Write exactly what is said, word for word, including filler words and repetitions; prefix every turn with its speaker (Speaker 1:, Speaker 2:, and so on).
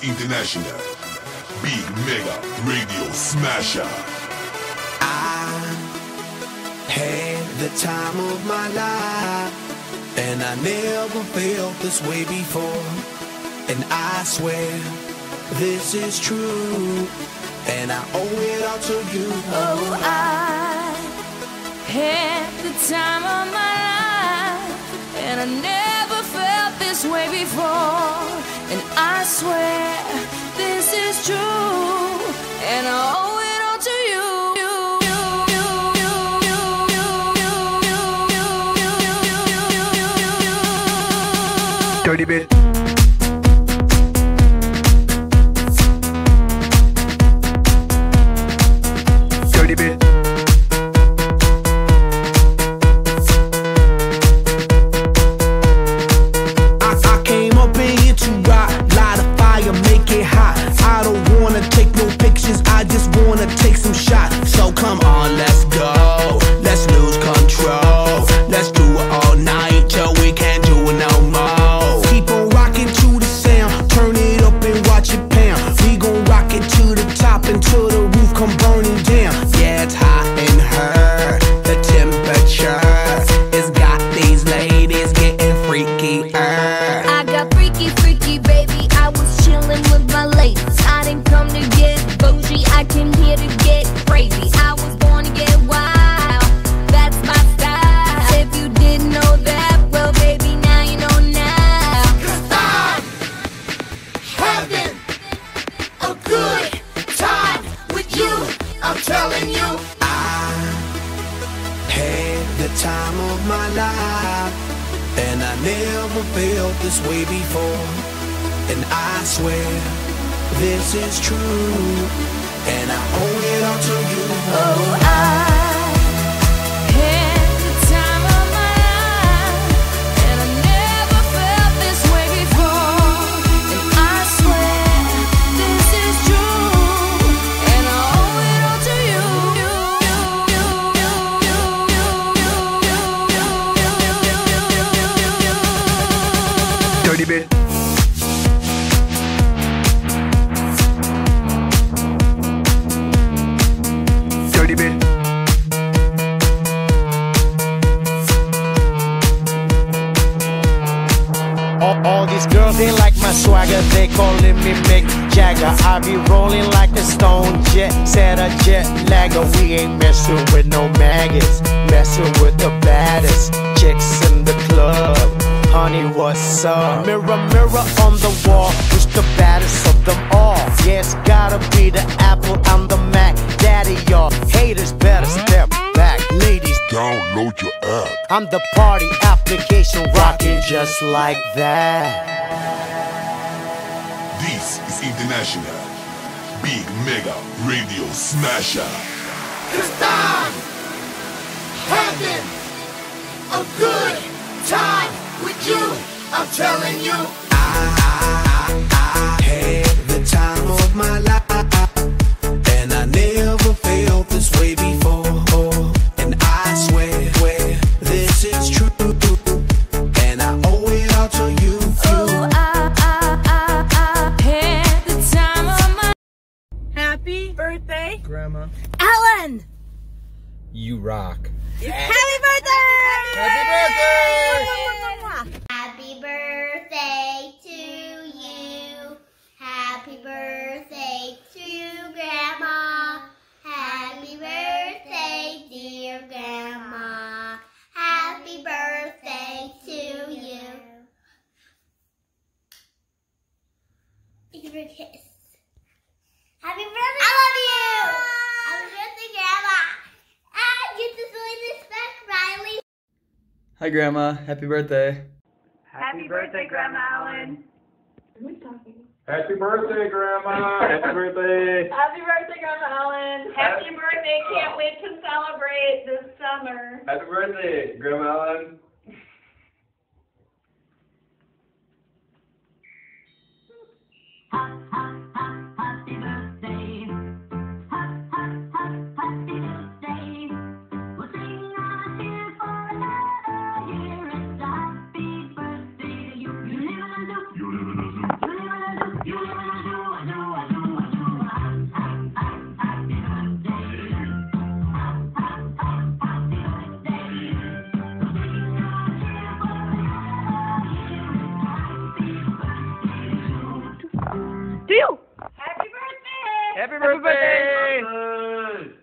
Speaker 1: International. Big Mega Radio Smasher.
Speaker 2: I had the time of my life, and I never felt this way before. And I swear this is true, and I owe it all to you.
Speaker 3: Oh, I had the time of my life, and I never felt this way before. And I swear this is true, and I owe it all to you.
Speaker 2: Dirty bit. Dirty bit. I, I came up in here to rock, light a fire, make it hot. I don't wanna take no pictures, I just wanna take some shots. So come on, let's go, let's lose control. Let's do it all night till we can't do it no more. Keep on rocking to the sound, turn it up and watch it pound. We gon' rock it to the top until the roof come burning down. Yeah, it's hot in her, the temperature has got these ladies getting freaky.
Speaker 3: I got freaky, freaky, baby. I was chillin' with my ladies. I didn't come to get bougie, I came here to get crazy. I was born to get wild, that's my style. If you didn't know that, well, baby, now you know now.
Speaker 4: Cause I'm having a good time with you, I'm telling you.
Speaker 2: I had the time of my life, and I never felt this way before. And I swear this is true, and I owe it all to you.
Speaker 3: Oh, I had the time of my life, and I never felt this way before. And I swear this is true, and I owe it all to you.
Speaker 2: Dirty bit. Dirty bit.
Speaker 5: All, all these girls, they like my swagger, they calling me Mick Jagger. I be rolling like a stone jet, set a jet lagger. We ain't messing with no maggots, messing with the baddest chicks in the club. Honey, what's up? Mirror, mirror on the wall, who's the baddest of them all? Yeah, it's gotta be the Apple and the Mac. Daddy, y'all haters better step back. Ladies,
Speaker 1: Download your app.
Speaker 5: I'm the party application rocking just like that.
Speaker 1: This is International. Big Mega Radio Smasher.
Speaker 4: Cause I'm having a good time with you, I'm telling you.
Speaker 2: I, I, I had the time of my life, and I never felt this way before. And I swear, swear this is true, and I owe it all to you.
Speaker 3: Oh, I, I, I, I had the time of my.
Speaker 6: Happy birthday,
Speaker 7: Grandma,
Speaker 6: Ellen!
Speaker 7: you rock.
Speaker 6: Happy birthday!
Speaker 7: Happy birthday!
Speaker 8: Happy birthday to you. Happy birthday to Grandma. Happy birthday, dear Grandma. Happy birthday to you. Give her a kiss. Happy birthday! I love you! Happy birthday, Grandma. I get to say this back, Riley.
Speaker 7: Hi, Grandma. Happy birthday.
Speaker 6: Happy birthday, Grandma Ellen.
Speaker 9: Happy birthday, Grandma. Happy birthday.
Speaker 6: Happy birthday, Grandma Ellen. Happy birthday. Can't wait to celebrate this summer.
Speaker 9: Happy birthday, Grandma Ellen.
Speaker 10: Happy birthday. Happy birthday. We'll sing out here for another year. It's a happy birthday to you. You live in a zoo. You live in a zoo. You live in a zoo. You live in a zoo.
Speaker 11: See you.
Speaker 6: Happy birthday!
Speaker 7: Happy birthday!
Speaker 9: Birthday!